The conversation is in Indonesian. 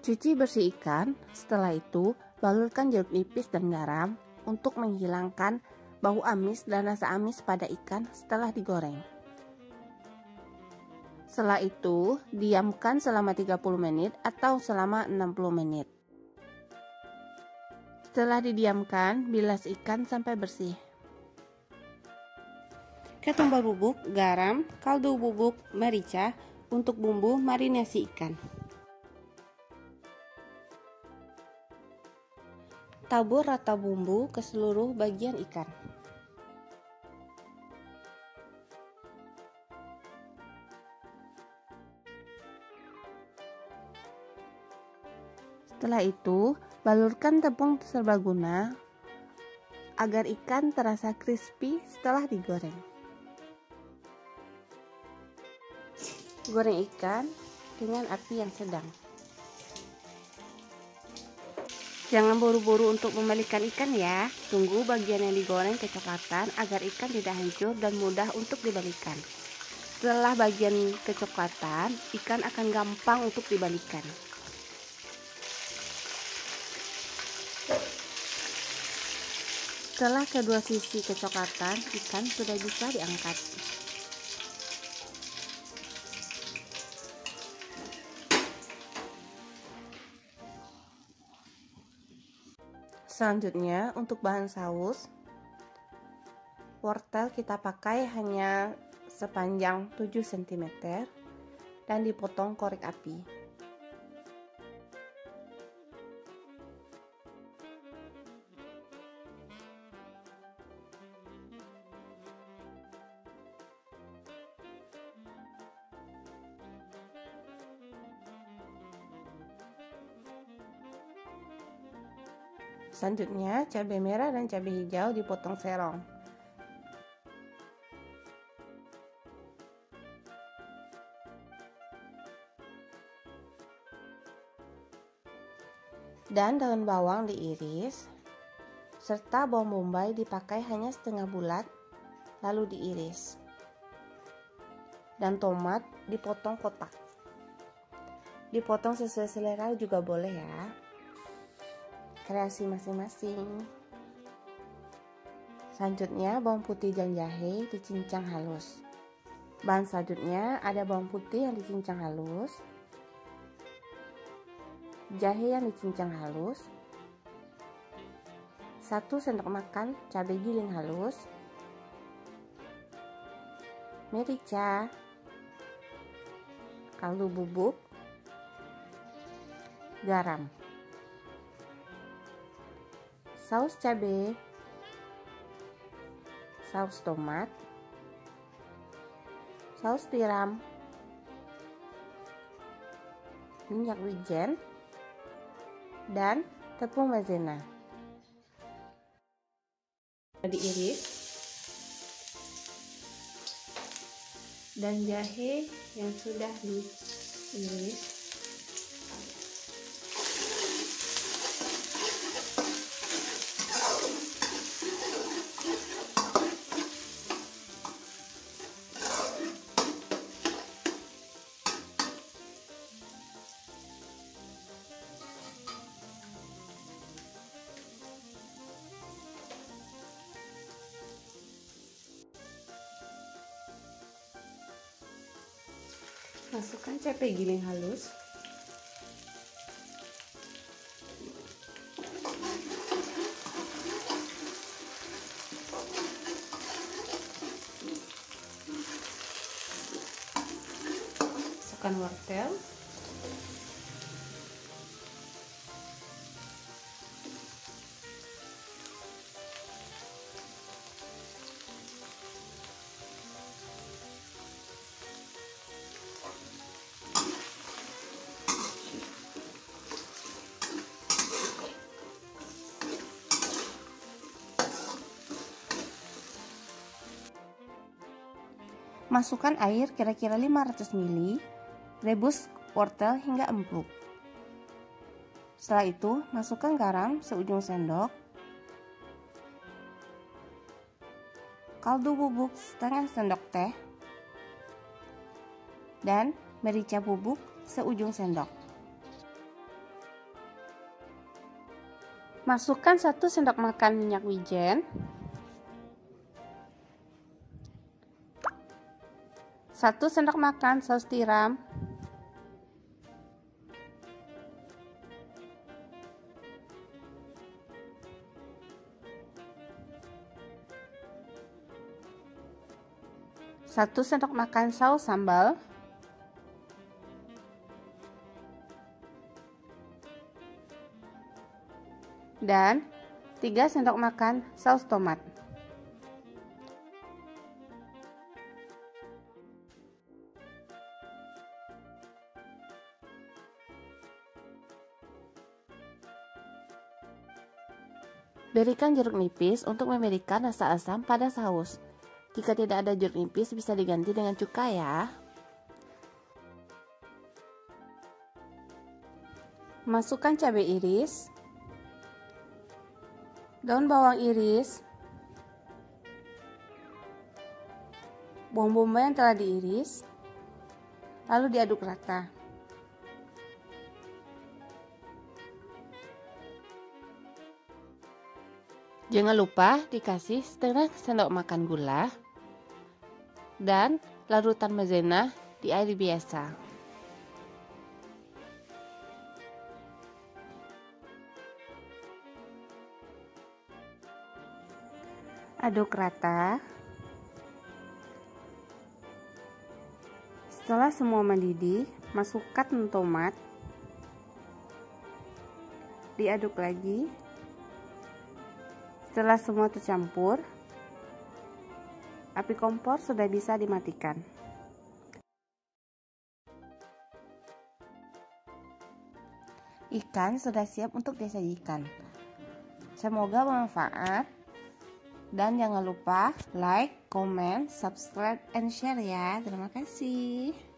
Cuci bersih ikan, setelah itu balurkan jeruk nipis dan garam untuk menghilangkan bau amis dan rasa amis pada ikan setelah digoreng. Setelah itu, diamkan selama 30 menit atau selama 60 menit. Setelah didiamkan, bilas ikan sampai bersih. Ketumbar bubuk, garam, kaldu bubuk, merica untuk bumbu marinasi ikan. Tabur rata bumbu ke seluruh bagian ikan. Setelah itu, balurkan tepung serbaguna agar ikan terasa crispy setelah digoreng. Goreng ikan dengan api yang sedang. Jangan buru-buru untuk membalikan ikan ya. Tunggu bagian yang digoreng kecoklatan agar ikan tidak hancur dan mudah untuk dibalikan. Setelah bagian kecoklatan, ikan akan gampang untuk dibalikan. Setelah kedua sisi kecoklatan, ikan sudah bisa diangkat. Selanjutnya, untuk bahan saus, wortel kita pakai hanya sepanjang 7 cm dan dipotong korek api. Selanjutnya, cabai merah dan cabai hijau dipotong serong. Dan daun bawang diiris, serta bawang bombay dipakai hanya setengah bulat, lalu diiris. Dan tomat dipotong kotak. Dipotong sesuai selera juga boleh ya. Kreasi masing-masing. Selanjutnya bawang putih dan jahe dicincang halus. Bahan selanjutnya ada bawang putih yang dicincang halus, jahe yang dicincang halus, 1 sendok makan cabai giling halus, merica, kaldu bubuk, garam, saus cabai, saus tomat, saus tiram, minyak wijen, dan tepung maizena. Diiris, dan jahe yang sudah diiris masukkan cabai giling halus, masukkan wortel, masukkan air kira-kira 500 ml, rebus wortel hingga empuk. Setelah itu, masukkan garam seujung sendok, kaldu bubuk setengah sendok teh, dan merica bubuk seujung sendok. Masukkan 1 sendok makan minyak wijen, 1 sendok makan saus tiram, 1 sendok makan saus sambal, dan 3 sendok makan saus tomat. Berikan jeruk nipis untuk memberikan rasa asam pada saus. Jika tidak ada jeruk nipis, bisa diganti dengan cuka ya. Masukkan cabai iris, daun bawang iris, bawang bombay yang telah diiris, lalu diaduk rata. Jangan lupa dikasih setengah sendok makan gula dan larutan maizena di air biasa. Aduk rata. Setelah semua mendidih, masukkan tomat. Diaduk lagi. Setelah semua tercampur, api kompor sudah bisa dimatikan. Ikan sudah siap untuk disajikan. Semoga bermanfaat. Dan jangan lupa like, comment, subscribe, and share ya. Terima kasih.